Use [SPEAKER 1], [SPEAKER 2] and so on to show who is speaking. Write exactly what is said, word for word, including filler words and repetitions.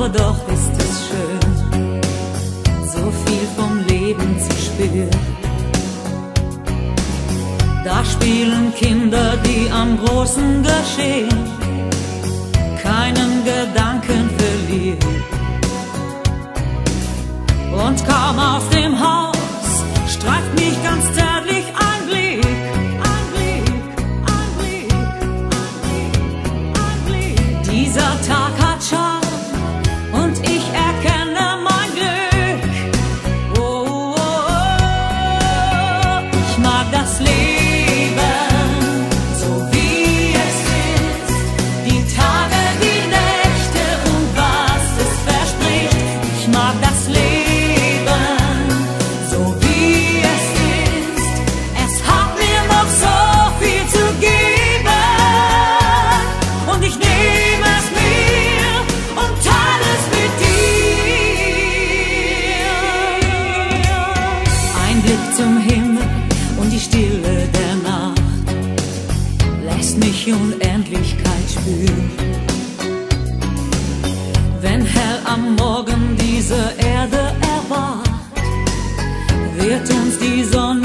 [SPEAKER 1] aber doch ist es schön, so viel vom Leben zu spüren. Da spielen Kinder, die am großen Geschehen keinen Gedanken verlieren. Und kaum aus dem Haus streift mich ganz zärtlich ein Blick, ein Blick, ein Blick, ein Blick, ein Blick. Dieser Tag hat Charme und ich erkenne mein Glück. Oh, oh, oh. Ich mag das Leben, so wie es ist, die Tage, die Nächte und was es verspricht. Ich mag das Leben, zum Himmel und die Stille der Nacht lässt mich Unendlichkeit spüren. Wenn hell am Morgen diese Erde erwacht, wird uns die Sonne